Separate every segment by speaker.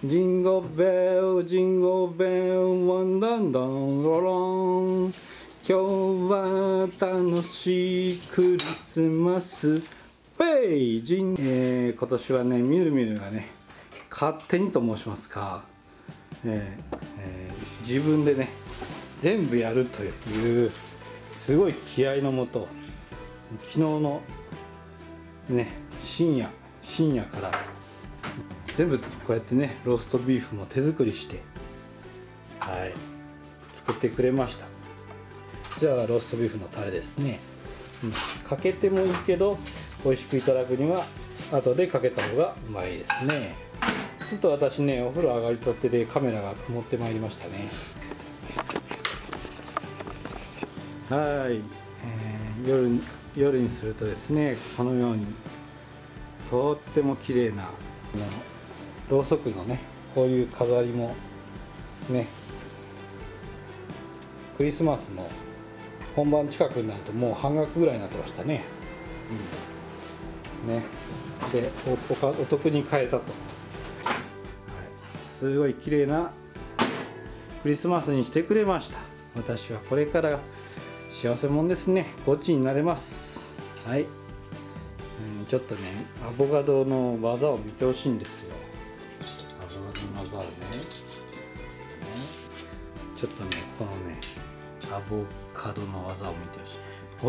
Speaker 1: ジンゴベルジンゴベルワンダンダンロロン、今日は楽しいクリスマスペイジン、今年はねみるみるがね勝手にと申しますか、自分でね全部やるというすごい気合いのもと、昨日のね深夜から全部こうやってねローストビーフも手作りして作ってくれました。じゃあローストビーフのタレですね、かけてもいいけど美味しくいただくには後でかけた方がうまいですね。ちょっと私ねお風呂上がりたてでカメラが曇ってまいりましたね。夜にするとですねこのようにとっても綺麗なろうそくのねこういう飾りもねクリスマスの本番近くになるともう半額ぐらいになってましたね。でお得に買えたと、すごい綺麗なクリスマスにしてくれました。私はこれから幸せもんですね。ゴチになれます。ちょっとねアボカドの技を見てほしいんですよ。アボカドの技をねちょっとねこのねアボカドの技を見てほしい。ほ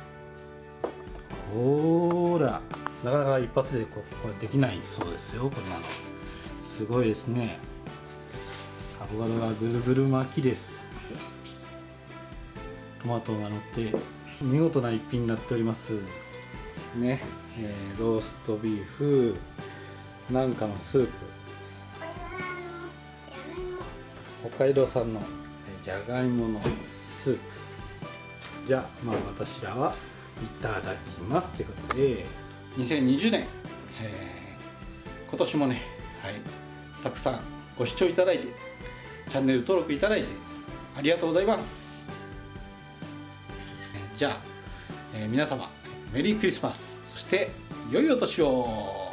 Speaker 1: らなかなか一発でこれできないそうですよ。こんなのすごいですね。アボカドがぐるぐる巻きです。トマトが乗って見事な一品になっておりますね。ローストビーフなんかのスープ、北海道産のじゃがいものスープ。じゃあ私らはいただきますということで、2020年、今年もね、たくさんご視聴いただいてチャンネル登録いただいてありがとうございます。じゃあ、皆様メリークリスマス、そして良いお年を。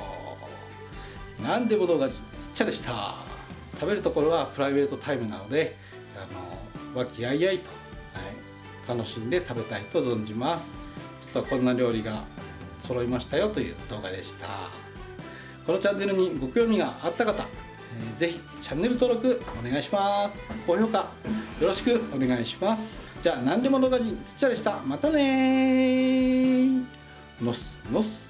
Speaker 1: なんでも動画つっちゃでした。食べるところはプライベートタイムなので和気あいあいと、楽しんで食べたいと存じます。ちょっとこんな料理が揃いましたよという動画でした。このチャンネルにご興味があった方、ぜひチャンネル登録お願いします。高評価よろしくお願いします。じゃあなんでも動画人つっちゃでした。またねー。のっすのっす。